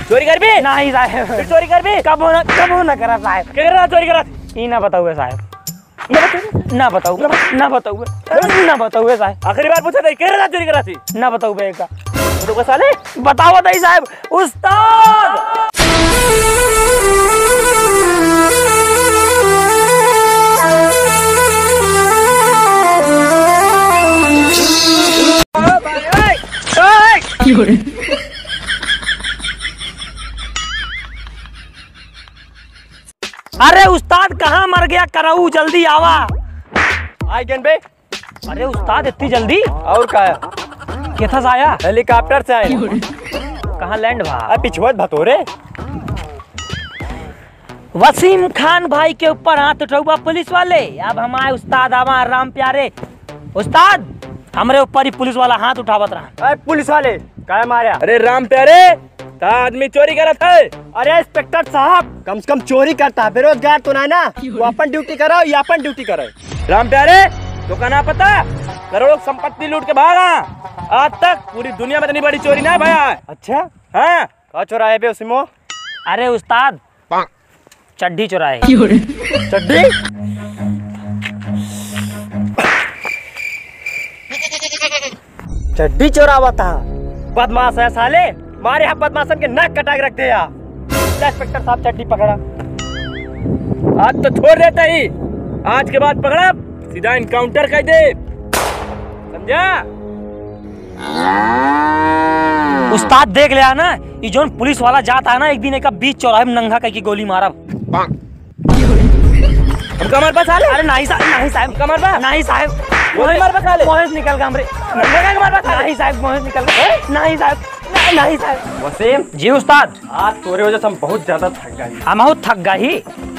चोरी कर भी नहीं साहब, फिर चोरी कर भी कब ना करा साहब। क्या कर रहा चोरी करा ई ना बताऊए साहब, ना बताऊए साहब, आखिरी बार पूछा था क्या रहा चोरी करा थी ना बताऊए का तो साले बताओ नहीं साहब। उस्ताद अरे उस्ताद कहाँ मर गया, कराऊ जल्दी आवा। आई गेन बे। अरे उस्ताद इतनी जल्दी और क्या कैसा से आया? हेलीकॉप्टर से आए। कहाँ लैंड भा? पिछुआ भतोरे। वसीम खान भाई के ऊपर हाथ उठा पुलिस वाले। अब हम आए उस्ताद आवा राम प्यारे। उस्ताद हमरे ऊपर ही पुलिस वाला हाथ उठावत रहा। पुलिस वाले क्या मारा? अरे राम प्यारे आदमी चोरी करा था। अरे इंस्पेक्टर साहब कम से कम चोरी करता है, बेरोजगार तो ना वो अपन ड्यूटी कराओ या अपन ड्यूटी करे। राम प्यारे तो कहना पता करोड़ों संपत्ति लूट के भागा, आज तक पूरी दुनिया में इतनी बड़ी चोरी ना भया। अच्छा हाँ कहा चोराए बे उसी? अरे उस्ताद चड्डी चुराए। चड्डी? चड्डी चोरावा था? बदमाश है साले, मारे यहाँ बदमाशन के नाक कटा के रखते हैं। इंस्पेक्टर साहब चड्डी पकड़ा, आज तो छोड़ देता ही, आज के बाद पकड़ा सीधा इनकाउंटर कर दे, समझा? उस्ताद देख लिया ना, ये जोन पुलिस वाला जाता है ना, एक दिन एक बीच चौराहे में नंगा कहीं गोली मारा। कमर पर साले? अरे नहीं साहब कमर पर नहीं साहब, कमर पर साले मोहेश निकल गया हमरे। नहीं साहब मोहेश निकल गया। नहीं साहब। वसीम जी उस्ताद, आज तोरे वजह से हम बहुत ज्यादा थक गए। हम बहुत थक गए।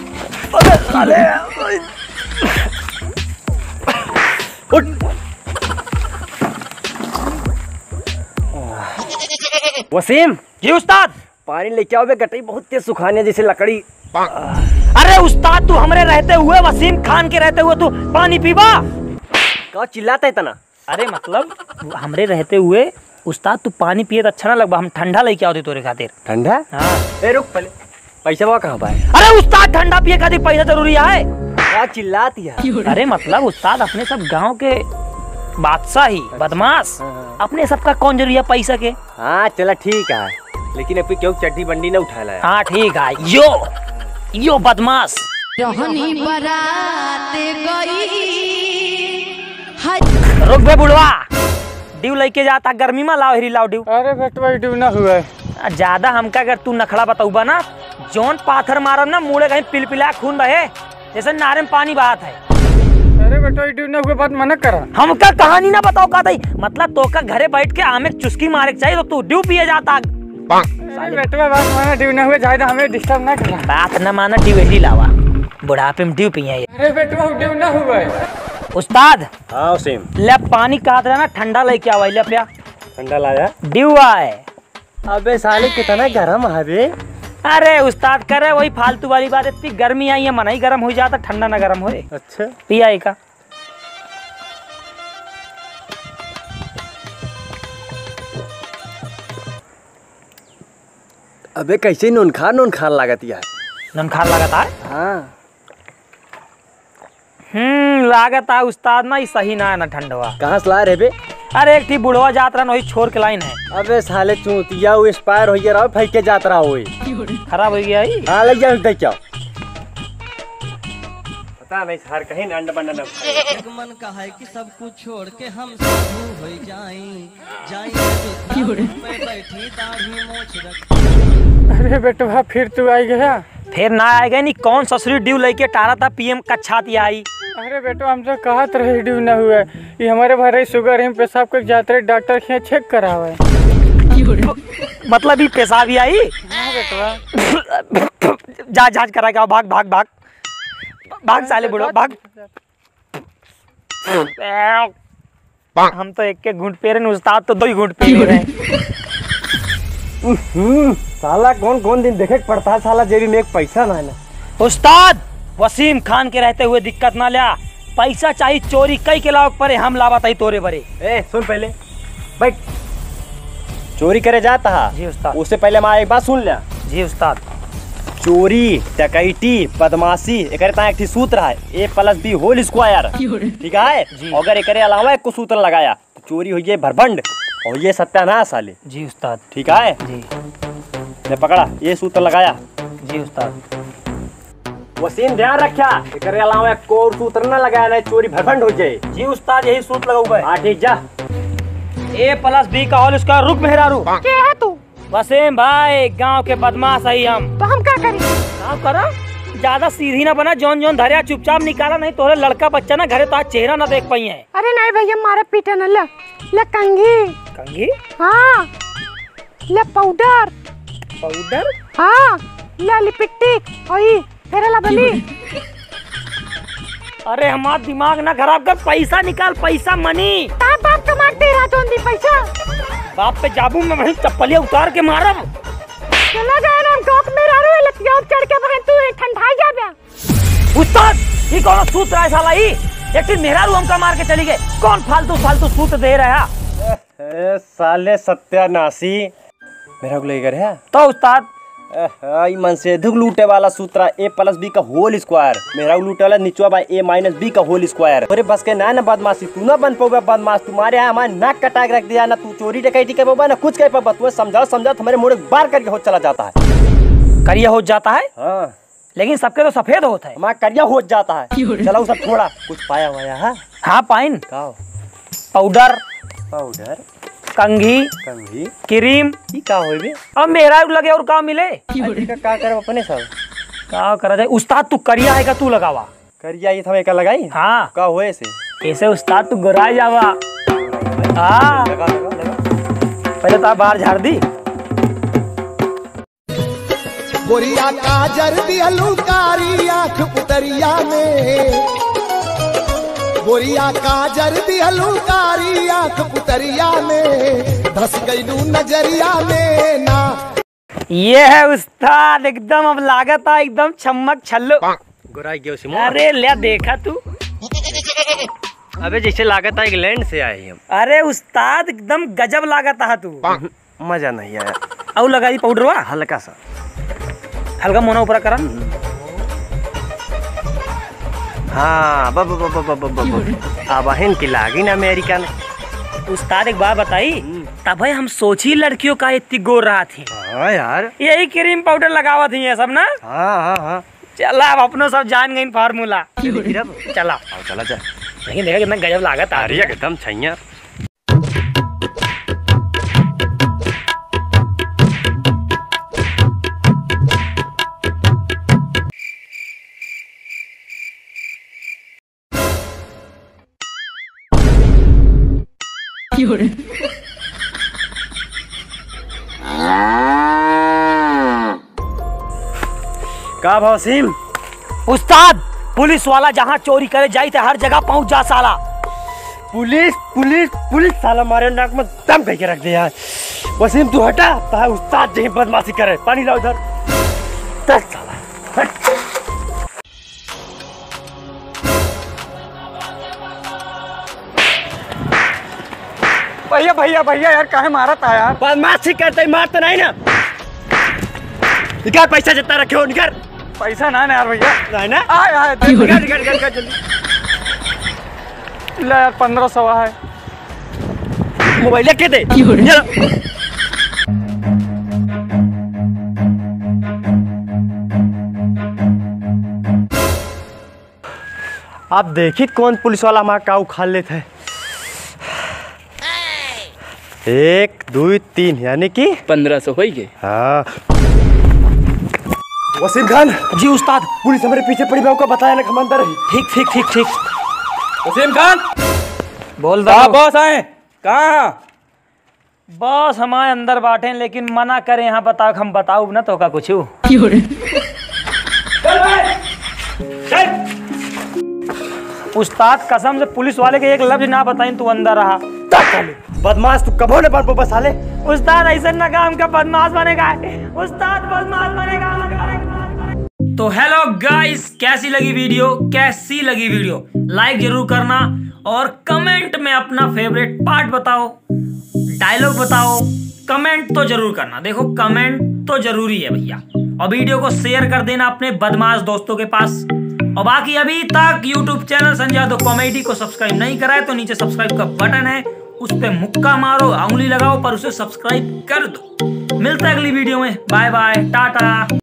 वसीम जी उस्ताद, पानी लेके आओ बे, गटई बहुत तेज सुखाने जैसे लकड़ी। अरे उस्ताद तू हमरे रहते हुए, वसीम खान के रहते हुए तू पानी पीवा? क्या चिल्लाता है इतना? अरे मतलब हमरे रहते हुए उस्ताद तू पानी पिए तो अच्छा ना लगवा, हम ठंडा लेके आओ तोरे खातिर। ठंडा? हाँ। ए रुक पहले, पैसा वो कहाँ पाए? अरे उस्ताद ठंडा पिए खातिर पैसा जरूरी है। क्या चिल्लाती है? अरे मतलब उस्ताद अपने सब गांव के बादशाह ही बदमाश, अपने सबका कौन जरूरी है पैसा के? हाँ चला ठीक है, लेकिन अभी क्यों चड्डी बंडी ना उठा लाया? हाँ ठीक है, यो बदमाश। रहनी बरात गई। रुक बे बुढ़वा, ड्यू लेके जाता गर्मी में, लाओ हिरी लाओ ड्यू। अरे बेटवा ड्यू ना हुआ है। ज्यादा हमका अगर तू नखड़ा बताऊबा ना, जोन पाथर मारो ना मुड़े कहीं पिलपिला खून रहे जैसे नारे में पानी बहात है। अरे बेटवा ड्यू ना हुआ बात मना करा। हमका कहानी ना बताओ का थी, मतलब तो का घरे बैठ के आमे चुस्की मारे चाहिए तो तू ड्यू पिए जाता। अरे बेटवा बात माना, ड्यू ना हुआ ज्यादा हमें डिस्टर्ब ना करा। बात न माना ड्यू ही लावा, बुढ़ापे में ड्यू पिए। अरे बेटवा ड्यू ना हुआ है। उस्ताद हाँ वसीम, ले पानी कहा था ना, ठंडा लेके आवा। ले पिया, ठंडा लाया। ड्यू आए। अबे साले कितना गर्म है बे। अरे उस्ताद करे वही फालतू वाली बात, इतनी गर्मी आई है मन ही गर्म हो जाता, ठंडा ना गर्म हो। अच्छा पिया का अबे कैसे नून खा लागत है। ननखार लागत है। हाँ लागत है उस्ताद ना, सही ना है ना ठंडवा। कहाँ से ला रहे बे? अरे एक बुढ़वा जात रहा वही छोड़ के लाइन है। अबे साले चूतिया वो एक्सपायर हो गया रहा, फेंक के जात रहा हो। खराब हो गया ही। हाँ लग जाओ क्या पता नहीं सर, कहीं अंडा बंडा न एक मन का है कि सब कुछ छोड़ के हम साधु हो जाएं पे बैठी दाढ़ी मोछ रख। अरे बेटवा फिर तू आई गया? फिर ना आएगा नहीं, कौन ससुरी ड्यू लेके टारा था पीएम कच्छा आई। अरे बेटवा हमसे कहत रहे ड्यू ना हुआ है, ये हमारे भरे शुगर है, पेशाब के जाते रहे डॉक्टर के चेक करावे। मतलब ही पेशाब भी आई। हाँ बेटवा जांच कराएगा, भाग भाग भाग भाग साले बुढ़ो भाग। हम तो एक घूंट पे रहे, उस्ताद तो 2 घूंट पे रहे। साला कौन दिन देखे पड़ता है, साला जेबी में एक पैसा ना है ना। उस्ताद वसीम खान के रहते हुए दिक्कत ना लिया, पैसा चाहिए चोरी कई के लाओ परे, हम लावा तई तोरे बरे। ए सुन पहले बैठ, चोरी करे जाता है। जी उस्ताद। उससे पहले हमारा एक बात सुन लिया। जी उस्ताद। चोरी, डकैती, बदमाशी एक एक सूत्र है A+B² ठीक है। अगर एक अलावा एक सूत्र लगाया तो चोरी हुई है भरभंड और ये सत्यानाश साले। जी उस्ताद। ठीक है। जी मैं पकड़ा ये सूत्र लगाया। जी उस्ताद। वसीम ध्यान रखा एक अलावा एक और सूत्र न लगाया नहीं चोरी भरभंड हो जाए। जी उस्ताद यही सूत्र लगाऊंगा। हाँ ठीक जा। A+B² रुक मेहरारू। क्या है तू? वसीम भाई गांव के बदमाश है हम। तो हम क्या करें? काम करो ज्यादा सीधी ना बना, जौन जौन धरिया चुपचाप निकाला, नहीं तोरे लड़का बच्चा ना घरे तो आज चेहरा ना देख पाई है। अरे नहीं भैया मारा पीटा न ले कंघी। कंगी हाँ ले पाउडर। पाउडर। हाँ ले लिपस्टिक ओई तेरे ला बली। अरे हमारा दिमाग ना खराब कर, पैसा निकाल, पैसा मनी। ता बाप कमा दे रहा जोन दी पैसा। बाप पे जाबू में वहीं चप्पलिया उतार के मारब। चला गया ना टोक मेरा रो लतिया चढ़ के बहन तू ठंडा जा बे। उस्ताद ये कौन सूत्र है साला? ही एक दिन मेहरारू हमका मार के चली गए। कौन फालतू फालतू सूत्र दे रहा है? साले सत्यानाशी मेरा को लेकर है तो उस्ताद मन से अधिक लूटे वाला सूत्र A+B² मेरा लूटे वाला निचवा बाय A-B²। अरे बस के ना बदमाशी तू ना बन पाओगे बदमाश। तुम्हारे यहाँ हमारे नाक कटा के रख दिया ना, तू चोरी डकैती कर पाओगा ना कुछ कर पाओगा। तू समझाओ तुम्हारे मुड़ बार करके हो चला जाता है। करिया हो जाता है। हाँ लेकिन सबके तो सफेद होता है। हमारा करिया हो जाता है। चलो सब थोड़ा कुछ पाया हुआ है। हाँ पाइन पाउडर कंघी क्रीम का हो बे। अब मेरा लगे और का मिले का कर अपने सब का करा जाए। उस्ताद तू करिया है का तू लगावा करिया ये था लगाई। हाँ का होए से कैसे उस्ताद तू गोराई जावा। हाँ लगा लगा लगा। पहले तो बाहर झाड़ दी। गोरिया काजर दिहलू कारी आँख पुतरिया में, गोरिया काजर दिहलू कारी आँख पुतरिया में, धस गईलू नजरिया में ना। ये है उस्ताद एकदम अब लागत है एकदम चमक छल्लो। गोराई गयो सिमो। अरे ले देखा तू। अबे जैसे लागत है इंग्लैंड से आए हम। अरे उस्ताद एकदम गजब लागत है तू। मजा नहीं आया। और लगा दी पाउडरवा हल्का सा हल्का मोना ऊपर करा। हाँ बहन की लागी ना अमेरिका में। उस्ताद एक बात बताई तब भाई हम सोची लड़कियों का इतनी गोर रहा थी। हाँ यार यही क्रीम पाउडर लगावा थी ये सब ना। हाँ चला अब अपनों सब जान गई फार्मूला। चला चला जा। लेकिन देखा कितना गजब लागत आ रही है एकदम छैया। का भौसीम उस्ताद पुलिस वाला जहाँ चोरी करे जाई थे हर जगह पहुँच जा साला। पुलिस पुलिस पुलिस साला मारे नाक में दम कह के रख दिया है। वसीम तू हटा ता उस्ताद जहीं बदमाशी करे। पानी लाओ उधर। साला हट। भैया भैया भैया यार काहे मारा था यार? बदमाशी करते मारते नहीं ना। निकाल पैसा जितना रखे हो निकाल। पैसा ना यार भैया। नहीं ना आए निकाल निकाल निकाल जल्दी। ले यार 1500 है। मोबाइल लेके दे। आप देखिए कौन पुलिस वाला हमारा काऊ खा लेते है। 1 2 3 यानी कि 1500 हो गए। हाँ वसीम खान जी उस्ताद। पुलिस हमारे पीछे पड़ी मैं आपको बताया ना कमांडर। ठीक ठीक ठीक ठीक। वसीम खान बोल कहाँ दो बॉस आए? कहाँ? बॉस हमारे अंदर बाटे लेकिन मना करे यहाँ बताओ हम बताऊ ना तो का कुछ। उस्ताद कसम से पुलिस वाले के एक लफ्ज ना बताई तू अंदर रहा। बदमाश तू कबो ने बन बस साले। उस्ताद ऐसा ना काम का बदमाश बनेगा। उस्ताद बदमाश बनेगा। तो हेलो गाइस कैसी लगी वीडियो लाइक जरूर करना और कमेंट में अपना फेवरेट पार्ट बताओ, डायलॉग बताओ, कमेंट कमेंट तो जरूर करना। देखो कमेंट तो जरूरी है भैया, और वीडियो को शेयर कर देना अपने बदमाश दोस्तों के पास। और बाकी अभी तक YouTube channel Sanjay Yadav comedy को सब्सक्राइब नहीं करा है तो नीचे सब्सक्राइब का बटन है, उस पे मुक्का मारो, उंगली लगाओ पर उसे सब्सक्राइब कर दो। मिलते हैं अगली वीडियो में, बाय बाय, टाटा।